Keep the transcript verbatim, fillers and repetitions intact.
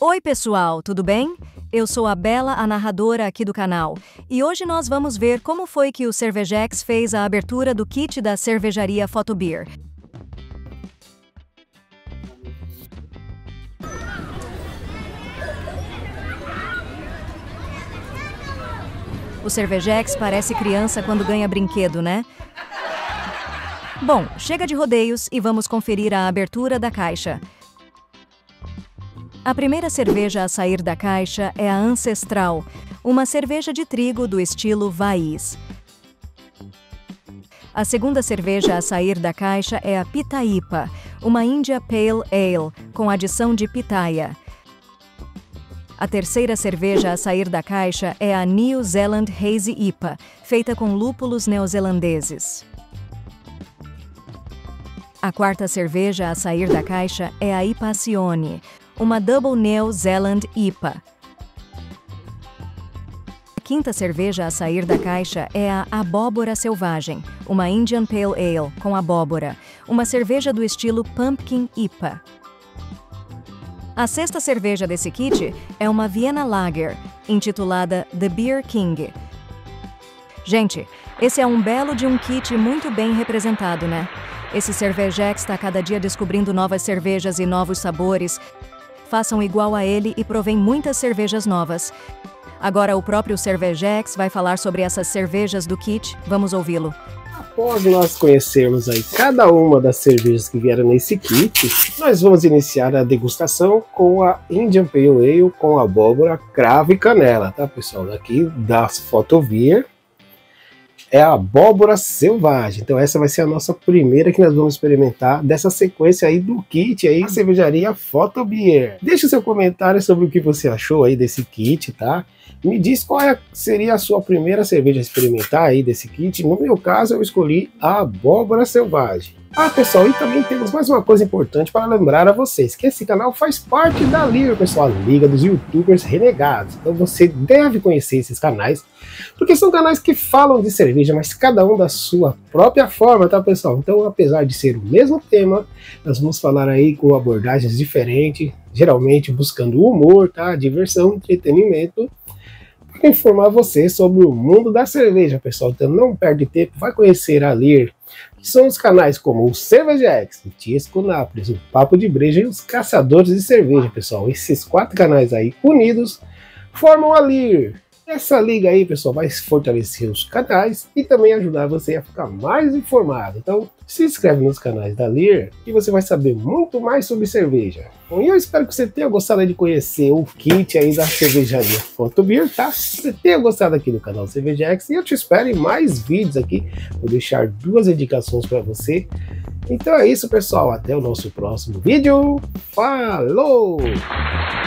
Oi pessoal, tudo bem? Eu sou a Bela, a narradora aqui do canal, e hoje nós vamos ver como foi que o Cervejex fez a abertura do kit da cervejaria Photobeer. O Cervejex parece criança quando ganha brinquedo, né? Bom, chega de rodeios e vamos conferir a abertura da caixa. A primeira cerveja a sair da caixa é a Ancestral, uma cerveja de trigo do estilo Vaiz. A segunda cerveja a sair da caixa é a Pitaipa, uma India Pale Ale com adição de pitaia. A terceira cerveja a sair da caixa é a New Zealand Hazy I P A, feita com lúpulos neozelandeses. A quarta cerveja a sair da caixa é a Ipacione, uma Double New Zealand I P A. A quinta cerveja a sair da caixa é a Abóbora Selvagem, uma Indian Pale Ale com abóbora, uma cerveja do estilo Pumpkin I P A. A sexta cerveja desse kit é uma Vienna Lager, intitulada The Beer King. Gente, esse é um belo de um kit muito bem representado, né? Esse Cervejex está cada dia descobrindo novas cervejas e novos sabores. Façam igual a ele e provem muitas cervejas novas. Agora o próprio Cervejex vai falar sobre essas cervejas do kit. Vamos ouvi-lo. Após nós conhecermos aí cada uma das cervejas que vieram nesse kit, nós vamos iniciar a degustação com a Indian Pale Ale com abóbora, cravo e canela, tá pessoal? Daqui da Photobeer é a Abóbora Selvagem. Então essa vai ser a nossa primeira que nós vamos experimentar dessa sequência aí do kit aí, cervejaria Photobeer. Deixa o seu comentário sobre o que você achou aí desse kit, tá? Me diz qual é, seria a sua primeira cerveja a experimentar aí desse kit. No meu caso eu escolhi a Abóbora Selvagem. Ah pessoal, e também temos mais uma coisa importante para lembrar a vocês, que esse canal faz parte da L I R, pessoal, a Liga dos Youtubers Renegados. Então você deve conhecer esses canais, porque são canais que falam de cerveja, mas cada um da sua própria forma, tá pessoal? Então apesar de ser o mesmo tema, nós vamos falar aí com abordagens diferentes, geralmente buscando humor, tá? Diversão, entretenimento, para informar você sobre o mundo da cerveja, pessoal. Então não perde tempo, vai conhecer a L I R, que são os canais como o Cervejex, o Tiesco Nápoles, o Papo de Breja e os Caçadores de Cerveja, pessoal. Esses quatro canais aí unidos formam a L I R. Essa liga aí, pessoal, vai fortalecer os canais e também ajudar você a ficar mais informado. Então, se inscreve nos canais da L I R e você vai saber muito mais sobre cerveja. Bom, e eu espero que você tenha gostado de conhecer o kit aí da cervejaria Photobeer, tá? Se você tenha gostado aqui do canal Cervejex, e eu te espero em mais vídeos aqui. Vou deixar duas indicações para você. Então é isso, pessoal. Até o nosso próximo vídeo. Falou!